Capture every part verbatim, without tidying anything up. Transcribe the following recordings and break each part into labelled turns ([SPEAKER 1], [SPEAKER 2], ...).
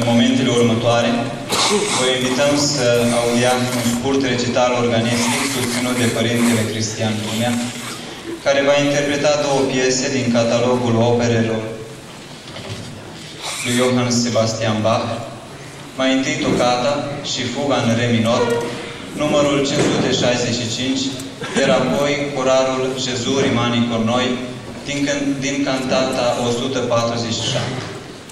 [SPEAKER 1] În momentele următoare, vă invităm să audiați un scurt recital organistic susținut de Părintele Cristian Lumea, care va interpreta două piese din catalogul operelor lui Johann Sebastian Bach, mai întâi tocata și fuga în re minor, numărul cinci sute șaizeci și cinci, iar apoi coralul Gesù rimani con noi, din, din cantata o sută patruzeci și șapte.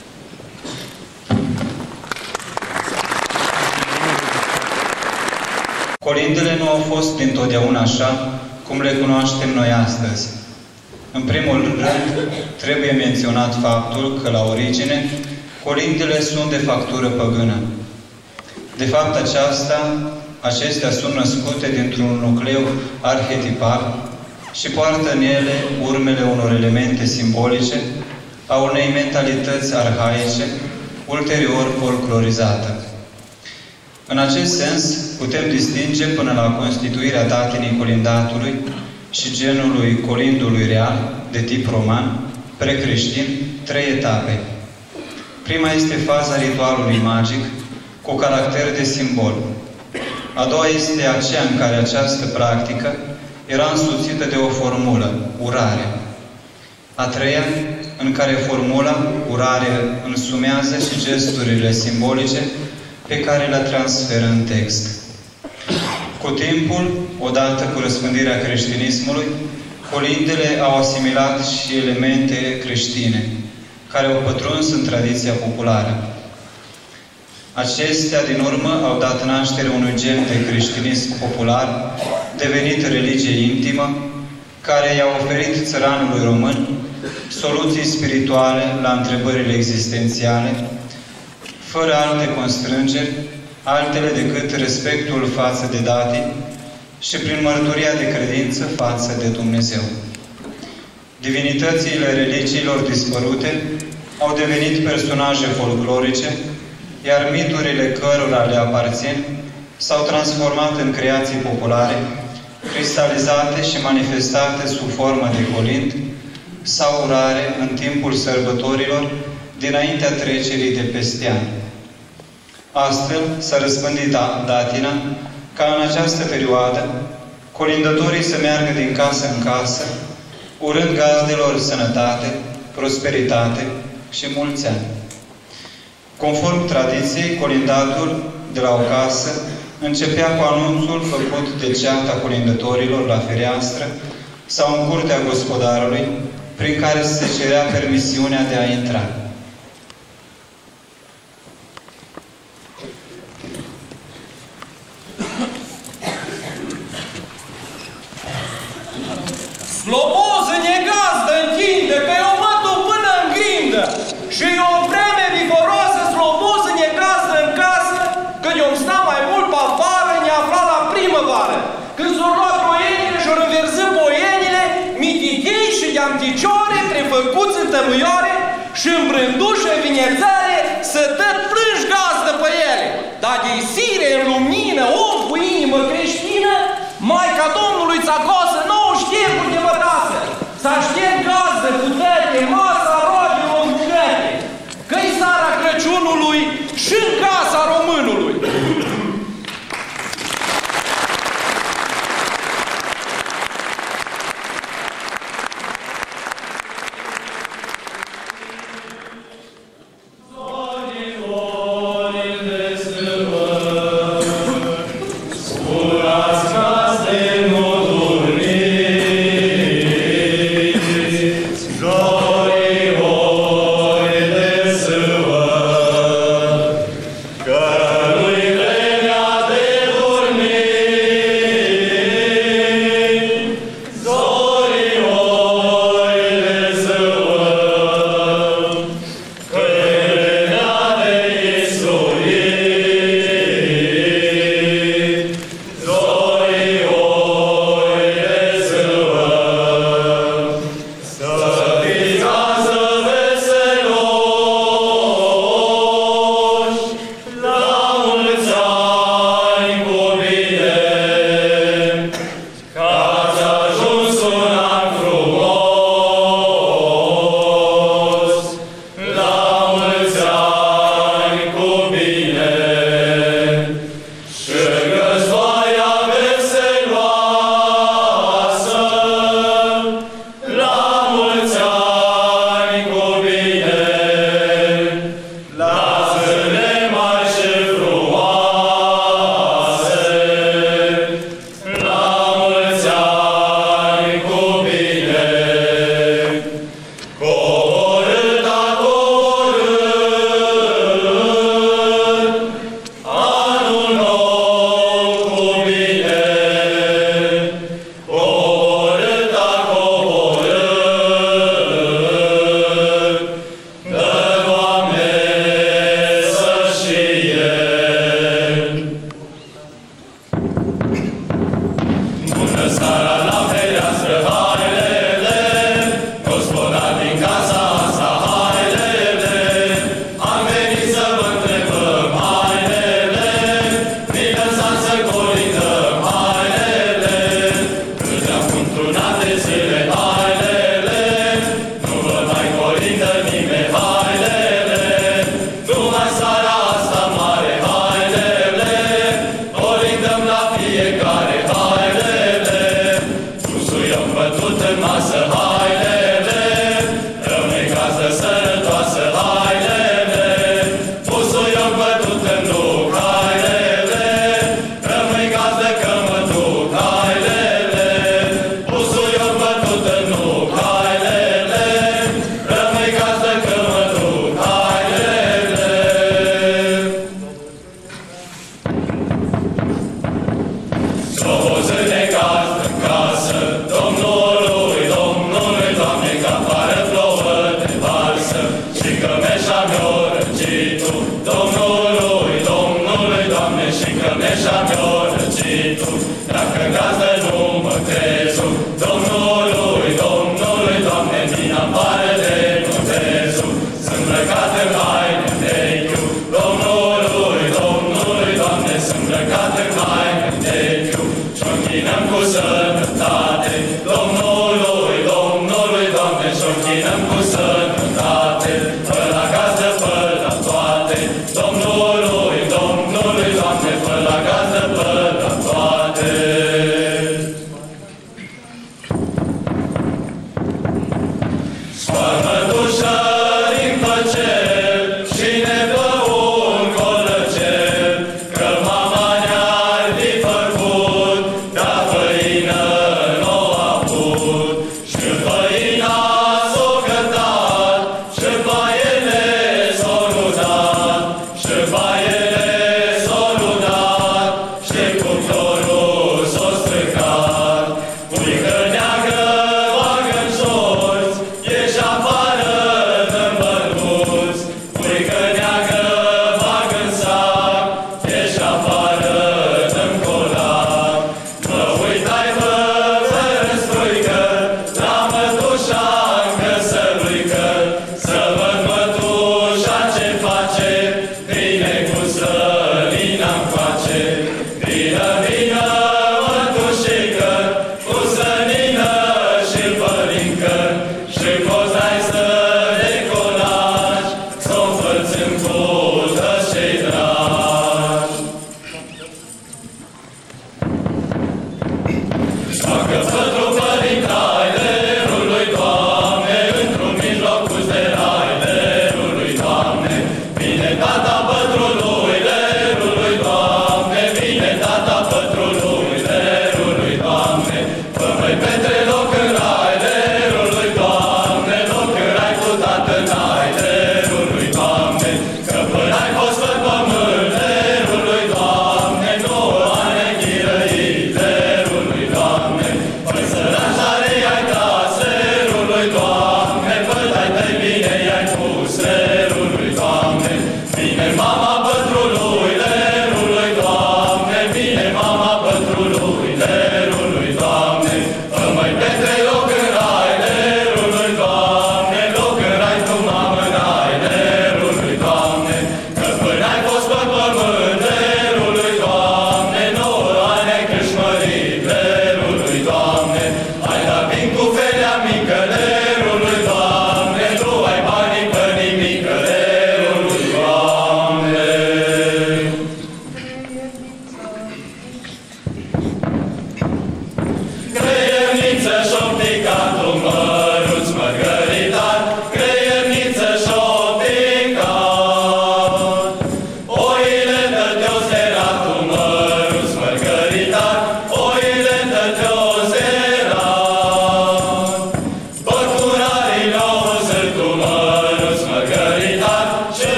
[SPEAKER 1] Colindele nu au fost dintotdeauna așa cum le cunoaștem noi astăzi. În primul rând, trebuie menționat faptul că, la origine, colindele sunt de factură păgână. De fapt, aceasta, acestea sunt născute dintr-un nucleu arhetipal și poartă în ele urmele unor elemente simbolice a unei mentalități arhaice, ulterior folclorizată. În acest sens, putem distinge până la constituirea datinii colindatului și genului colindului real, de tip roman, precreștin, trei etape. Prima este faza ritualului magic, cu caracter de simbol. A doua este aceea în care această practică era însoțită de o formulă, urare. A treia, în care formula, urare, însumează și gesturile simbolice pe care le transferă în text. Cu timpul, odată cu răspândirea creștinismului, colindele au asimilat și elemente creștine, care au pătruns în tradiția populară. Acestea, din urmă, au dat naștere unui gen de creștinism popular, devenit religie intimă, care i-a oferit țăranului român soluții spirituale la întrebările existențiale, fără alte constrângeri, altele decât respectul față de datii și prin mărturia de credință față de Dumnezeu. Divinitățile religiilor dispărute au devenit personaje folclorice, iar miturile cărora le aparțin s-au transformat în creații populare, cristalizate și manifestate sub formă de colind sau urare în timpul sărbătorilor dinaintea trecerii de peste ani. Astfel s-a răspândit datina ca în această perioadă colindătorii să meargă din casă în casă, urând gazdelor sănătate, prosperitate și mulți ani. Conform tradiției, colindatul de la o casă începea cu anunțul făcut de ceata colindătorilor la fereastră sau în curtea gospodarului, prin care se cerea permisiunea de a intra.
[SPEAKER 2] Sloboză negazdă întinde pe omătul până în grindă și e o vreme vigoroasă, sloboză negazdă în casă, când eu îmi sta mai mult pe afară, ne afla la primăvară. Când s-au luat roienile și-au revărzit boienile, mitichei și de-amticioare, trefăcuți în tămâioare și în brândușă vinețare, să dă frânși gazdă pe ele. Dar de sire, în lumină, om cu inimă creștină, Maica Domnului țacosă, nouă știercuri de bătasă, să aștept gazdă cu tăte, masa roadelor în bucate, că-i seara Crăciunului și în casa românului.
[SPEAKER 3] God.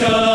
[SPEAKER 3] Cea